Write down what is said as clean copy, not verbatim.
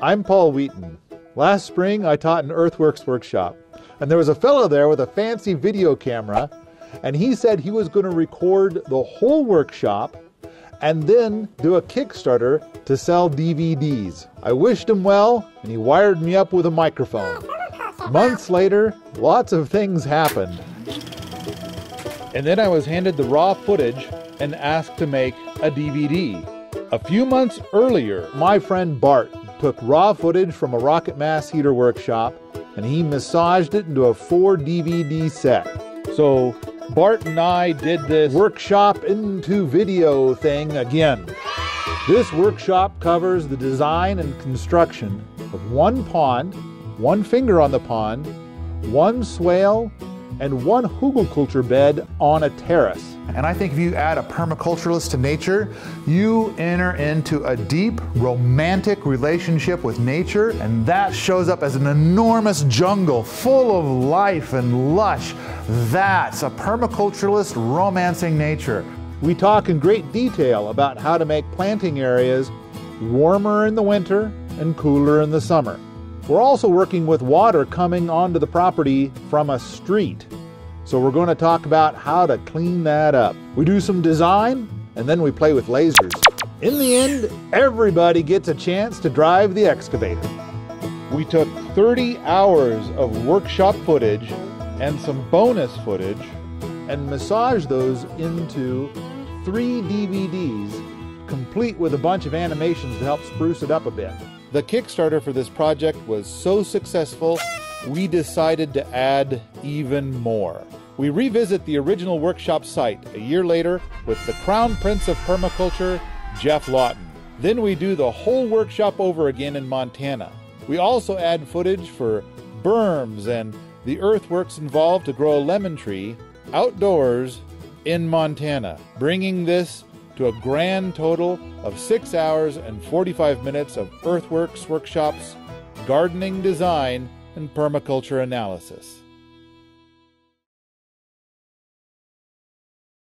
I'm Paul Wheaton. Last spring, I taught an earthworks workshop, and there was a fellow there with a fancy video camera, and he said he was going to record the whole workshop and then do a Kickstarter to sell DVDs. I wished him well, and he wired me up with a microphone. Months later, lots of things happened. And then I was handed the raw footage and asked to make a DVD. A few months earlier, my friend Bart took raw footage from a rocket mass heater workshop and he massaged it into a 4 DVD set. So Bart and I did this workshop into video thing again. This workshop covers the design and construction of one pond, one finger on the pond, one swale, and one hugelkultur bed on a terrace. And I think if you add a permaculturalist to nature, you enter into a deep, romantic relationship with nature, and that shows up as an enormous jungle full of life and lush. That's a permaculturalist romancing nature. We talk in great detail about how to make planting areas warmer in the winter and cooler in the summer. We're also working with water coming onto the property from a street. So we're going to talk about how to clean that up. We do some design, and then we play with lasers. In the end, everybody gets a chance to drive the excavator. We took 30 hours of workshop footage and some bonus footage and massaged those into 3 DVDs, complete with a bunch of animations to help spruce it up a bit. The Kickstarter for this project was so successful, we decided to add even more. We revisit the original workshop site a year later with the Crown Prince of Permaculture, Geoff Lawton. Then we do the whole workshop over again in Montana. We also add footage for berms and the earthworks involved to grow a lemon tree outdoors in Montana, bringing this to a grand total of 6 hours and 45 minutes of earthworks workshops, gardening design, and permaculture analysis.